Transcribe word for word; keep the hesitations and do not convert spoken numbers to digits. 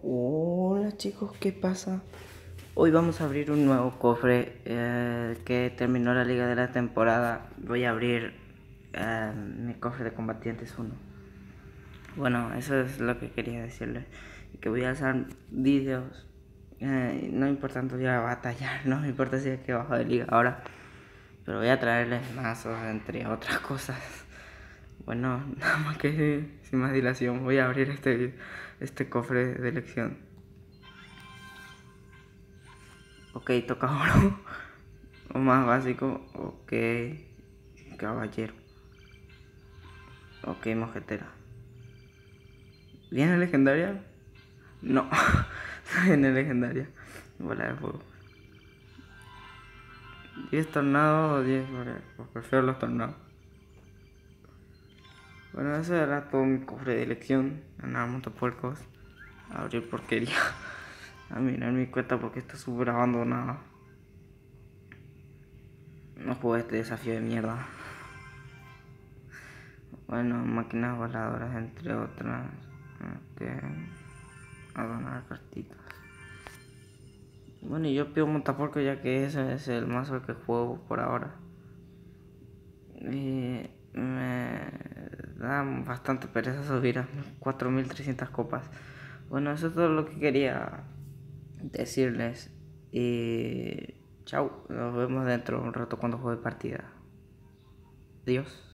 Hola chicos, ¿qué pasa? Hoy vamos a abrir un nuevo cofre eh, que terminó la liga de la temporada. Voy a abrir eh, mi cofre de combatientes uno. Bueno, eso es lo que quería decirles. Que voy a hacer vídeos. Eh, no importa tanto ya batallar, no me importa si es que bajo de liga ahora. Pero voy a traerles mazos, entre otras cosas. Bueno, nada más que sin más dilación, voy a abrir este, este cofre de elección. Ok, toca oro. O más básico. Ok, caballero. Ok, mojetera. ¿Viene legendaria? No, no viene legendaria. Bola de fuego. diez tornados o diez. Pues prefiero los tornados. Bueno, eso era todo mi cofre de elección. Andaba montapuercos. Abrir porquería. A mirar mi cuenta porque está súper abandonada. No jugué este desafío de mierda. Bueno, máquinas voladoras entre otras. Ok. A donar cartitas. Bueno, y yo pido montaporco ya que ese es el mazo que juego por ahora. Y me da bastante pereza subir a cuatro mil trescientas copas. Bueno, eso es todo lo que quería decirles. Y chau, nos vemos dentro de un rato cuando juegue partida. Adiós.